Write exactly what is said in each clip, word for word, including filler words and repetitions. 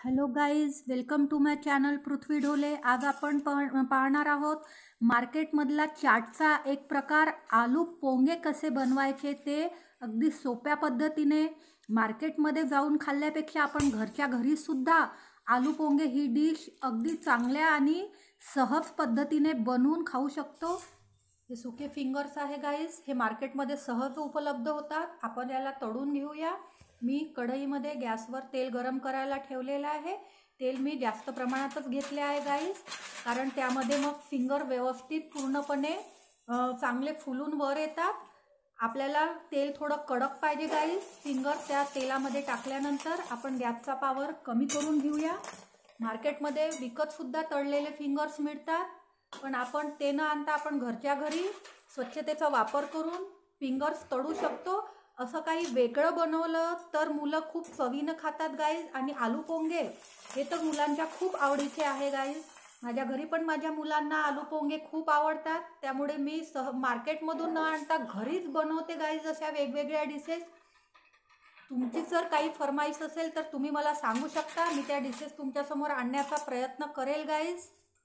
Hello guys, welcome to my channel Prithvi Dhole. आज आपण पाहणार आहोत मार्केटमधला चाटचा एक प्रकार आलू पोंगे कसे बनवायचे ते अगदी सोप्या पद्धतीने। मार्केटमध्ये जाऊन खाल्ल्यापेक्षा आपण घरच्या घरी सुद्धा आलू पोंगे ही डिश अगदी चांगल्या आणि सहज पद्धतीने बनवून खाऊ शकतो। हे सुके फिंगर्स आहे गाईज, हे मार्केटमध्ये सहज उपलब्ध होतात। आपण याला तळून घेऊया। मी कढईमध्ये गॅसवर तेल गरम करायला ठेवलेलं आहे। तेल मी जास्त प्रमाणातच घेतले आहे गाईज, कारण त्यामध्ये मग फिंगर व्यवस्थित पूर्णपणे चांगले फुलून वर येतात। आपल्याला तेल थोडं कडक पाहिजे गाईज। फिंगर त्या तेलामध्ये टाकल्यानंतर आपण गॅसचा पॉवर कमी करून घेऊया। मार्केटमध्ये विकत सुद्धा तळलेले फिंगर्स मिळतात, पण आपण ते न आणता आपण घरच्या घरी स्वच्छतेचा वापर करून फिंगर्स तळू शकतो। असं काही वेगळं बनवलं तर मुलं खूप चवीनं खातात गाईज। आणि आलू पोंगे हे तर मुलांच्या खूप आवडीचे आहे गाईज। माझ्या घरी पण माझ्या मुलांना आलू पोंगे खूप आवडतात, त्यामुळे मी सह मार्केटमधून न आणता घरीच बनवते गाईज अशा वेगवेगळ्या डिशेस। तुमची जर काही फरमाईश असेल तर तुम्ही मला सांगू शकता, मी त्या डिशेस तुमच्यासमोर आणण्याचा प्रयत्न करेल गाईज।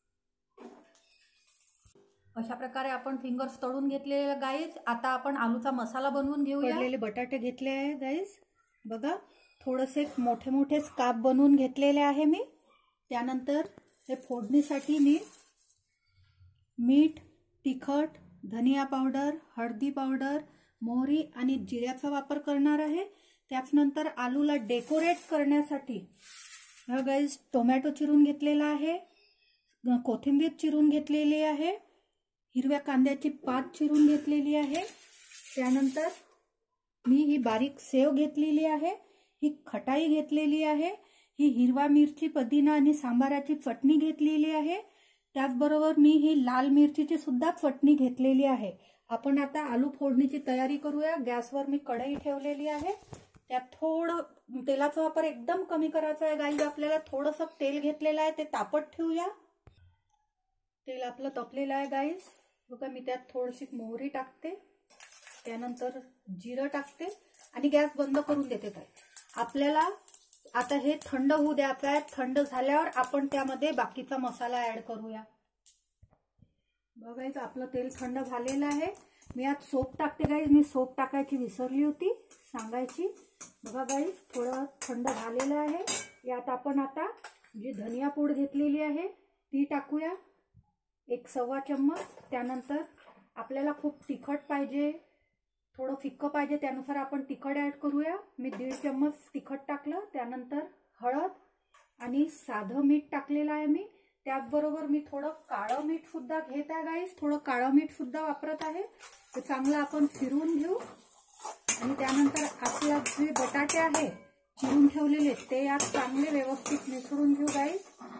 अशा प्रकारे आपण फिंगर्स तळून घेतले गाईज। आता आपण आलूचा मसाला बनवून घेऊया। तळलेले बटाटे घेतले आहे गाईज, बघा थोडेसे मोठे मोठे काप बनवून घेतलेले आहे मी। त्यानंतर हे फोडणीसाठी मी मीठ, तिखट, धनिया पावडर, हळदी पावडर, मोहरी आणि जिऱ्याचा वापर करणार आहे। त्यानंतर आलूला डेकोरेट करण्यासाठी हा गाईज टोमॅटो चिरून घेतलेला आहे, कोथिंबीर चिरून घेतलेली आहे, हिरव्या कांद्याची पात चिरून घेतलेली आहे। त्यानंतर मी ही बारीक सेव घेतलेली आहे, ही खटाई घेतलेली आहे, ही हिरवा मिरची, पुदिना आणि सांबाराची चटणी घेतलेली आहे। त्याचबरोबर मी ही लाल मिरचीची सुद्धा चटणी घेतलेली आहे। आपण आता आलू फोडणीची तयारी करूया। गॅसवर मी कढई ठेवलेली आहे, त्यात थोडं तेलाचा वापर एकदम कमी करायचा आहे गाईज। आपल्याला थोडंसं तेल घेतलेलं आहे, ते तापत ठेवूया। तेल आपलं तपलेलं आहे गाईज, बघा मी त्यात थोडीशी मोहरी टाकते, त्यानंतर जिरं टाकते आणि गॅस बंद करून देते। काय आपल्याला आता हे थंड होऊ द्यायचं आहे। थंड झाल्यावर आपण त्यामध्ये बाकीचा मसाला ऍड करूया। बघायचं आपलं तेल थंड झालेलं आहे। मी आज सोप टाकते गाईज, मी सोप टाकायची विसरली होती सांगायची। बघा गाईज थोडं थंड झालेलं आहे। यात आपण आता जी धनिया पूड घेतलेली आहे ती टाकूया, एक सव्वा चम्मच। त्यानंतर आपल्याला खूप तिखट पाहिजे, थोडं फिक्कं पाहिजे, त्यानुसार आपण तिखट ऍड करूया। मी दीड चम्मच तिखट टाकलं। त्यानंतर हळद आणि साधं मीठ टाकलेलं आहे मी। त्याचबरोबर मी थोडं काळं मीठ सुद्धा घेत आहे गाईज, थोडं काळं मीठ सुद्धा वापरत आहे। ते चांगलं आपण फिरवून घेऊ आणि त्यानंतर आपले जे बटाटे आहे चिरून ठेवलेले ते यात चांगले व्यवस्थित मिसळून घेऊ गाईज।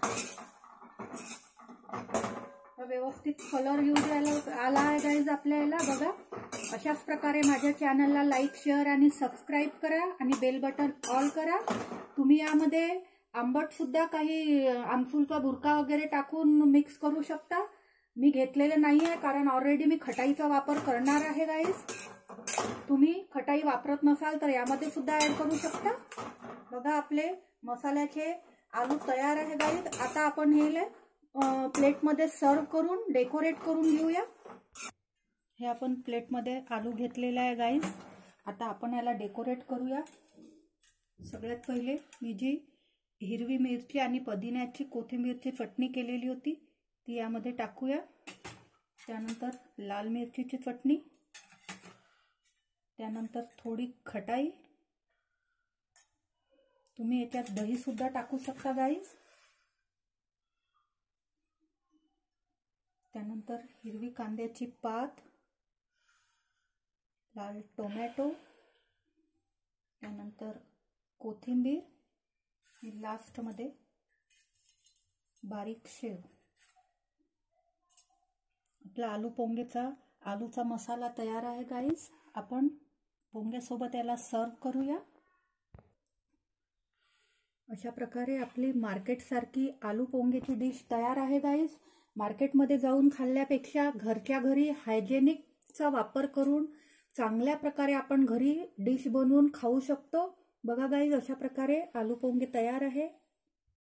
व्यवस्थित कलर येऊ द्यायला आला आहे गाईज आपल्याला। बघा अशाच प्रकारे माझ्या चॅनलला लाईक, शेअर आणि सबस्क्राईब करा आणि बेल बटन ऑल करा। तुम्ही यामध्ये आंबट सुद्धा काही आमसूलचा बुरका वगैरे टाकून मिक्स करू शकता। मी घेतलेलं नाही आहे, कारण ऑलरेडी मी खटाईचा वापर करणार आहे गाईज। तुम्ही खटाई वापरत नसाल तर यामध्ये सुद्धा ऍड करू शकता। बघा आपले मसाल्याचे आलू तयार आहे गाईज। आता आपण हे प्लेटमध्ये सर्व करून डेकोरेट करून घेऊया। हे आपण प्लेटमध्ये आलू घेतलेला आहे गाईज। आता आपण याला डेकोरेट करूया। सगळ्यात पहिले मी जी हिरवी मिरची आणि पुदिन्याची, कोथिंबीरची चटणी केलेली होती ती यामध्ये टाकूया। त्यानंतर लाल मिरचीची चटणी, त्यानंतर थोडी खटाई, तुम्ही याच्यात दही सुद्धा टाकू शकता गाईज। त्यानंतर हिरवी कांद्याची पात, लाल टोमॅटो, त्यानंतर कोथिंबीर आणि लास्ट मध्ये बारीक शेव। आपला आलू पोंगेचा आलूचा मसाला तयार आहे गाईज। आपण पोंगेसोबत याला सर्व करूया। अशा प्रकारे आपली मार्केट सारखी आलू पोंगेची डिश तयार आहे गाईज। मार्केटमध्ये जाऊन खाल्ल्यापेक्षा घरच्या घरी हायजेनिकचा वापर करून चांगल्या प्रकारे आपण घरी डिश बनवून खाऊ शकतो। बघा गाईज अशा प्रकारे आलू पोंगे तयार आहे।